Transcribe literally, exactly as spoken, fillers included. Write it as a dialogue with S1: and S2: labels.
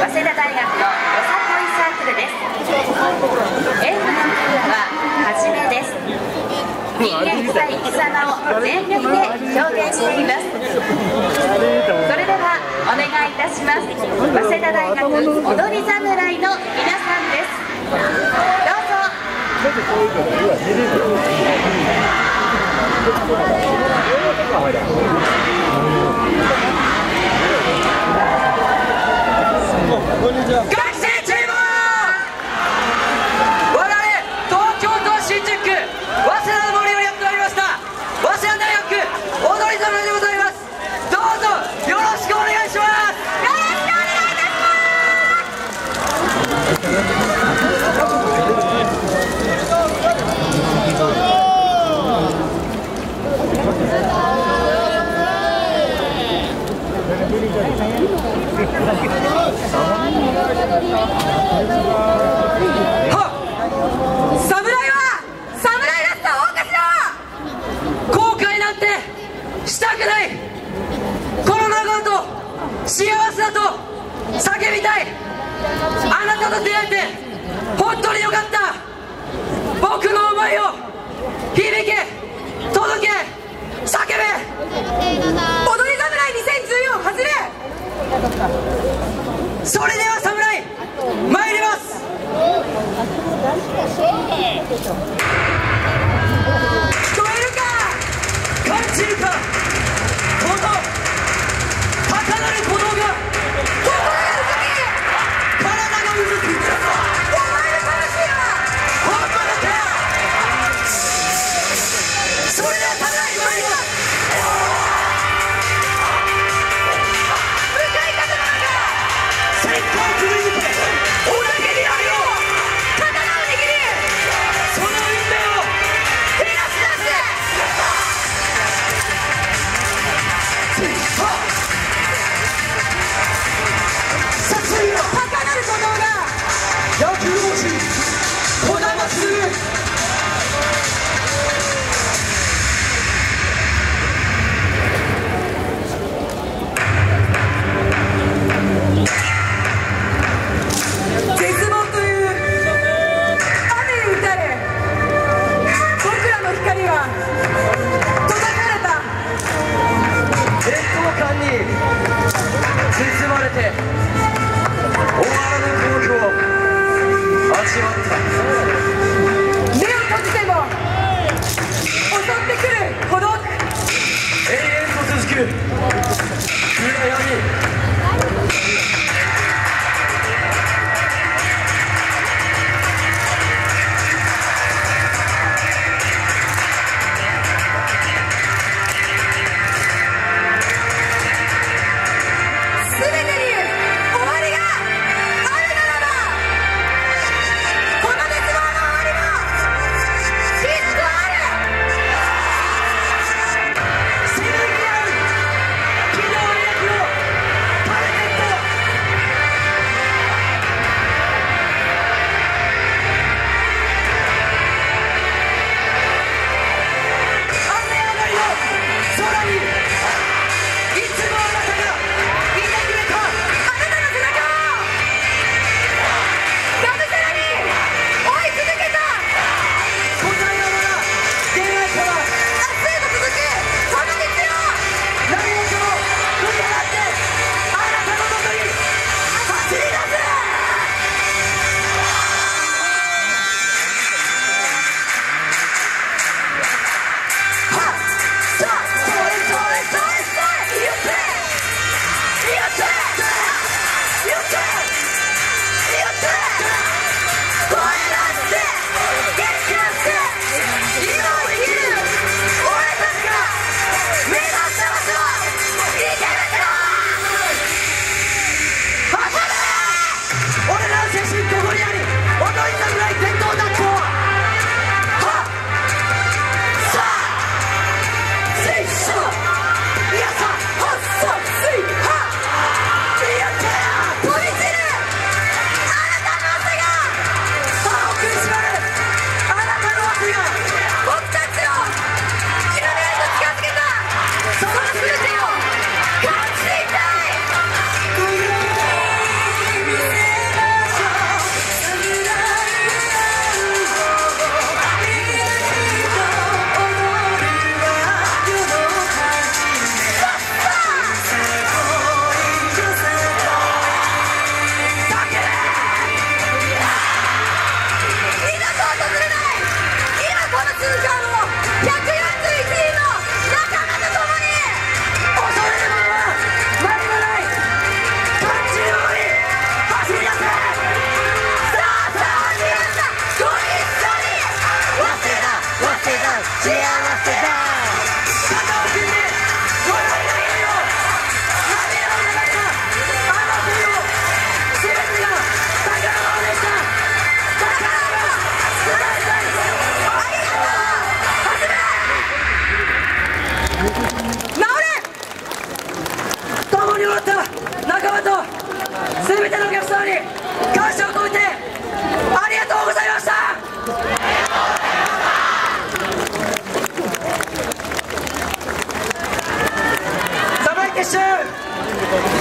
S1: 早稲田大学のよさこいサークルです。演舞のテーマははじめです。人間臭い生き様を全力で表現しています。それではお願いいたします。早稲田大学踊り侍の皆さんです。どうぞ。
S2: 学生チーム、我々東京都新宿区早稲田の森よりやってまいりました早稲田大学踊り侍でございます。どうぞよろしくお願いします。よろしくお願いいたしますしたくない。この仲間と幸せだと叫びたい。あなたと出会えて本当によかった。僕の思いを響け、届け、叫べ。踊り侍にせんじゅうよん外れ。それでは侍参ります。聞こえるか、感じるか、この高鳴る鼓動が、心が動き、体が動く。お前の魂は本物か。それでは侍参ります。向かい風の中、戦火をくぐり抜け、おなげにあるよ。刀を握り、その運命を照らし出せ。高鳴る鼓動が躍動し、こだまする。絶全てのお客様に感謝を込めてありがとうございました。サバイ決勝